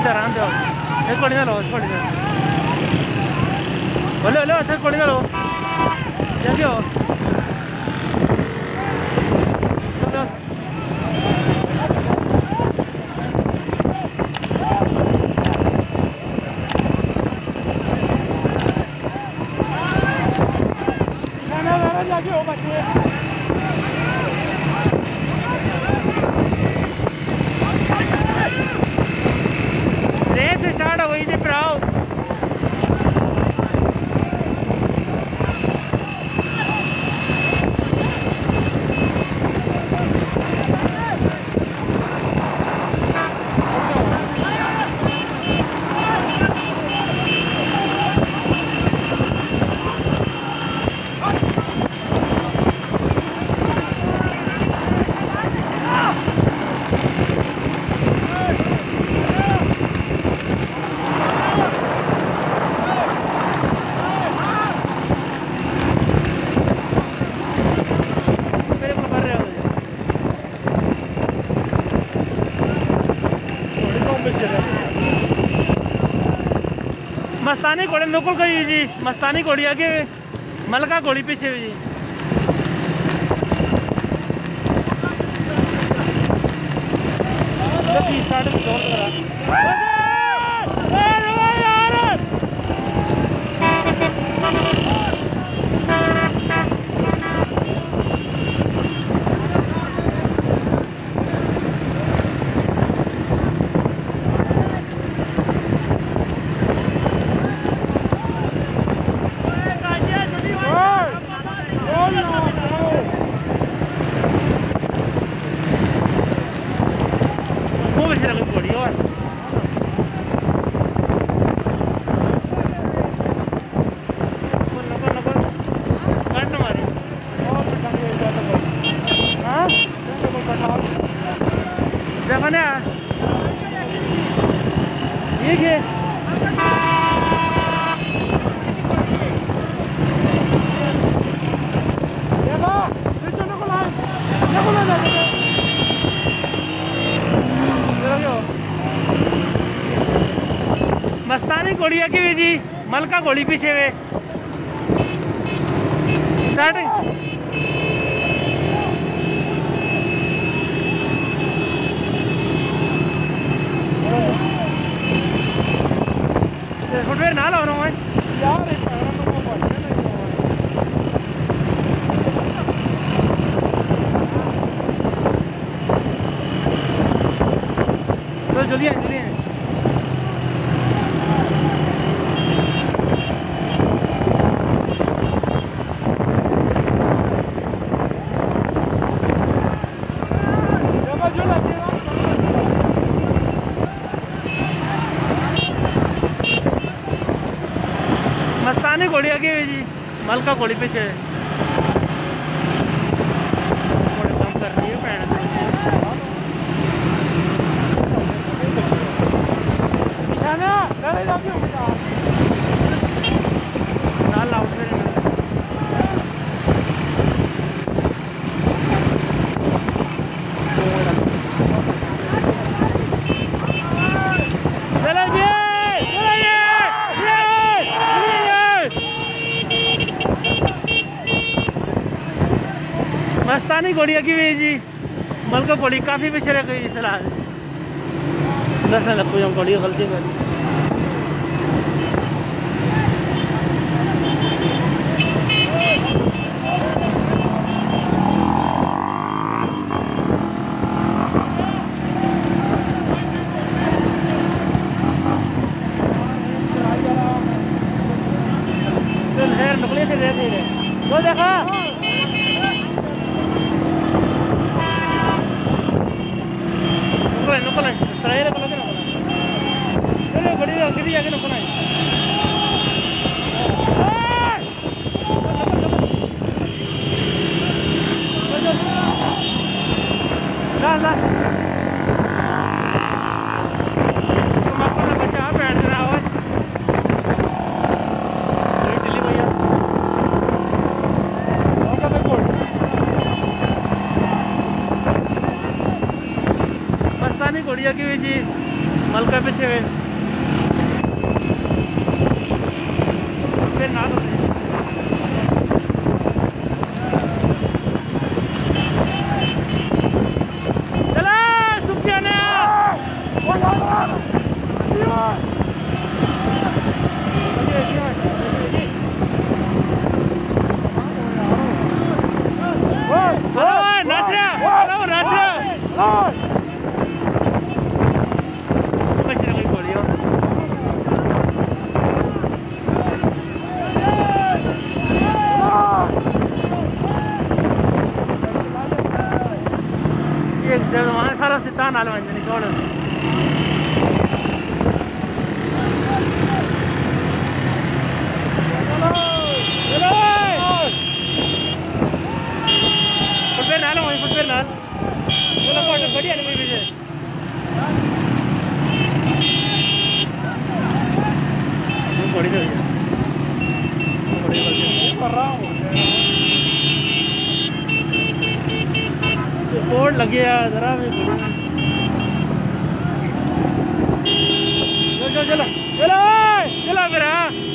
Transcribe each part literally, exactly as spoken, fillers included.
आराम से आराम से एक कोड़ी ना लो कोड़ी ना बोले बोले अच्छा कोड़ी ना लो जल्दी हो रेस स्टार्ट हो गई थी प्राव मस्तानी घोड़े नुकुल गई जी मस्तानी घोड़ी आगे मलका घोड़ी पीछे हुई जी मस्तानी घोड़ी आगे हुई जी मलका घोड़ी पीछे हुए स्टार्ट फुटवेयर ना लो रहा हूँ तो जल्दी आए जल्दी आए मस्तानी घोड़ी आगे हुई जी मलका घोड़ी पीछे थोड़े कम कर रही है पैर मस्तानी घोड़ी की हुई जी मलका घोड़ी काफ़ी पीछे रह गई फिलहाल दस न लगो हम घोड़ी गलती कर निकले थे वो देखा नुकल है सराय रे बोला ना बोला बड़ी आगे आगे नुकल है ला ला बच्चा बैठ रहा है दिल्ली भैया मस्तानी घोड़ी की हुई जी मलका पीछे वे ना चला सुखिया ने वहाँ सारा सितान आलम नहीं छोड़ फुटवेयर नाल वहीं फुटवेयर नाल बोला फोटो बढ़िया नहीं पीछे बड़ी तो बड़ी कर रहा हूँ बोर्ड लगे यार जरा भी चलो चलो चलो चलो मेरा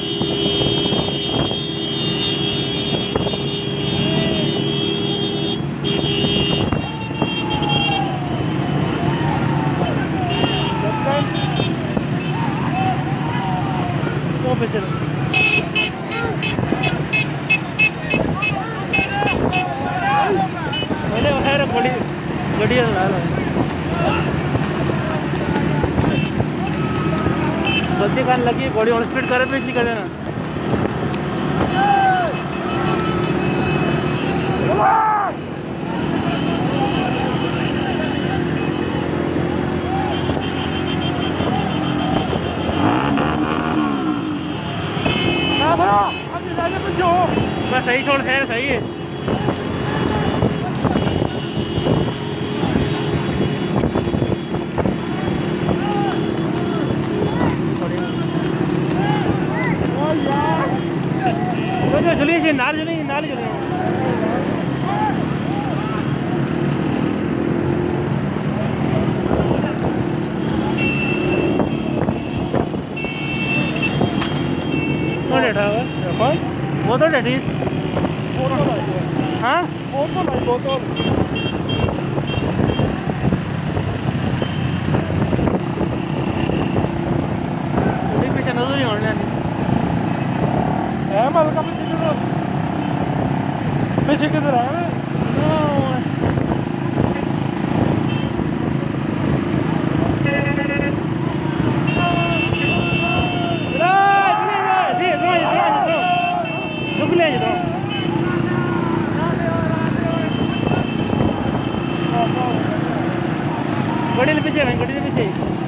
वो पे चलो बड़ी गड्डी गलती खान लगी बॉडी ऑन स्पीड करे तो निकल ना मैं सही छोड़ खैर सही है चलिए नाल चलिए नाल चलिए वो तो डेटी हाँ पीछे नजर नहीं होने मलका पीछे किधर है गड्डी पीछे गड्डी पीछे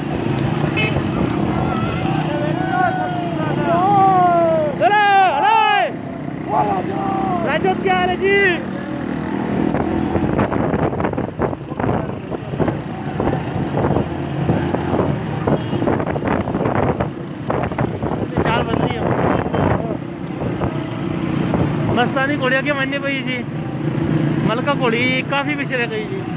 राजोत क्या हाल है जी चार बज रही है मस्तानी घोड़िया के मानने पई जी मलका घोड़ी काफी पीछे रह गई जी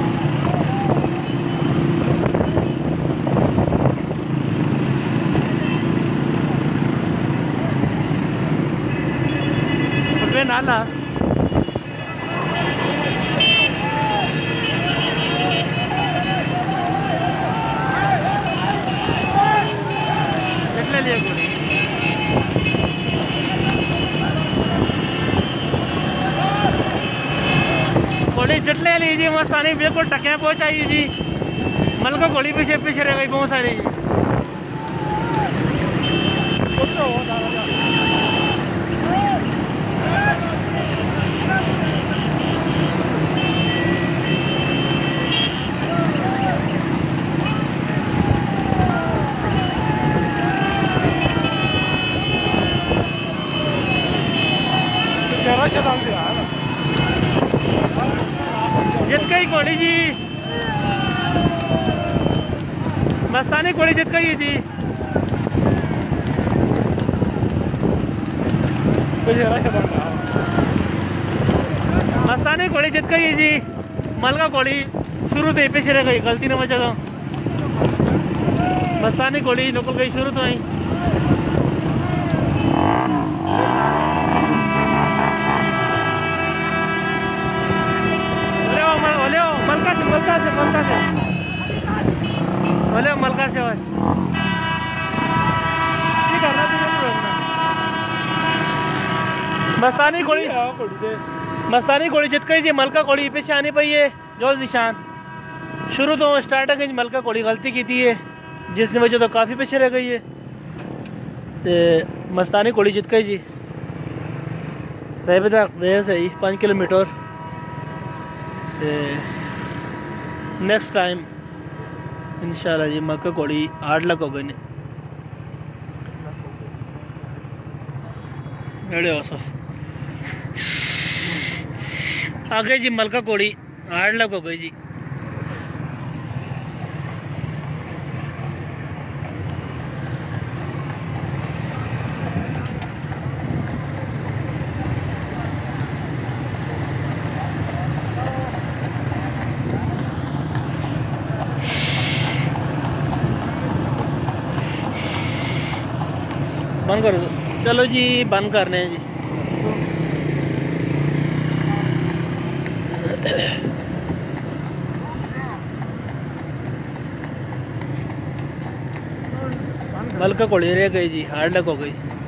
नाला कितने लिए घोड़ी घोड़ी जटले लीजिए मस्तानी बिल्कुल टक्या पहुंचाई जी मलका घोड़ी पीछे पीछे रह गई बहुत सारी जित गई घोड़ी जी मस्तानी घोड़ी जित गई जी मस्तानी घोड़ी जित गई जी मलका घोड़ी शुरू से पीछे रह गई गलती न मचा مستانی گھوڑی نکل گئی شروع تو آئی ملکہ سے ملکہ سے ملکہ سے بولے ملکہ سے ہوئے ٹھیک ہے مستانی گھوڑی مستانی گھوڑی جت گئی جی ملکہ گھوڑی پیچھے آنی پئی ہے جو نشان شروع تو اسٹارٹ ہے ملکہ گھوڑی غلطی کی تھی ہے جس وجہ تو کافی پیچھے رہ گئی ہے تے مستانی گھوڑی جت گئی جی رہے تک رہے صحیح پانچ کلو میٹر نیکسٹ ٹائم انشاءاللہ جی ملکہ گھوڑی آٹھ لاکھ ہو گئی نے ایڑے ہو صف آگے جی ملکہ گھوڑی آٹھ لاکھ ہو گئی جی بند کر دو چلو جی بند کرنے ہیں جی ملکہ گھوڑی رہ گئی جی آٹھ لاکھ ہو گئی